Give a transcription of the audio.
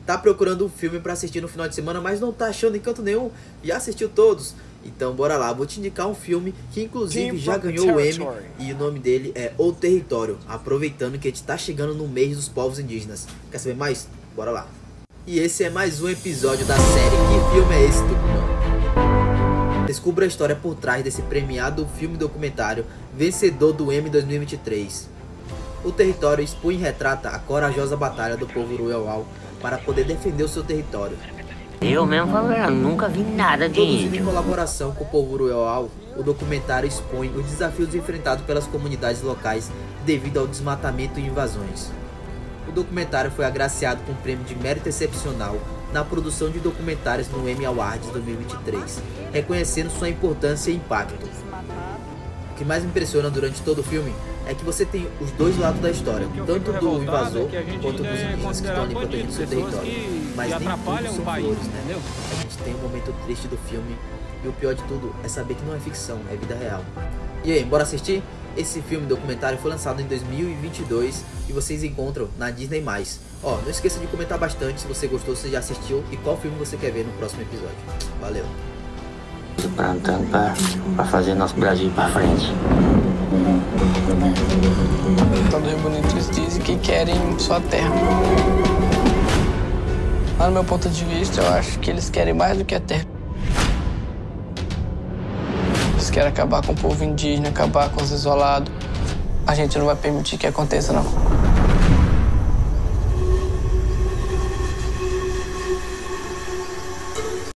Tá procurando um filme pra assistir no final de semana, mas não tá achando em canto nenhum? Já assistiu todos? Então bora lá, vou te indicar um filme que inclusive já ganhou o Emmy e o nome dele é O Território, aproveitando que a gente tá chegando no mês dos povos indígenas. Quer saber mais? Bora lá. E esse é mais um episódio da série Que Filme é Esse, Tucumã? Descubra a história por trás desse premiado filme documentário vencedor do Emmy 2023. O Território expõe e retrata a corajosa batalha do povo Ruiauau para poder defender o seu território. Eu mesmo falando, nunca vi nada de Produzido em índio. colaboração com o povo Ruiauau, o documentário expõe os desafios enfrentados pelas comunidades locais devido ao desmatamento e invasões. O documentário foi agraciado com o prêmio de mérito excepcional na produção de documentários no Emmy Awards 2023, reconhecendo sua importância e impacto. O que mais me impressiona durante todo o filme é que você tem os dois lados da história, tanto do invasor quanto dos indígenas que estão ali protegendo seu território. Mas nem tudo são flores, né? A gente tem um momento triste do filme e o pior de tudo é saber que não é ficção, é vida real. E aí, bora assistir? Esse filme documentário foi lançado em 2022 e vocês encontram na Disney+. Ó, não esqueça de comentar bastante se você gostou, se já assistiu e qual filme você quer ver no próximo episódio. Valeu! Plantando pra fazer nosso Brasil ir pra frente. Todos os bonitos dizem que querem sua terra. Lá no meu ponto de vista, eu acho que eles querem mais do que a terra. Eles querem acabar com o povo indígena, acabar com os isolados. A gente não vai permitir que aconteça, não.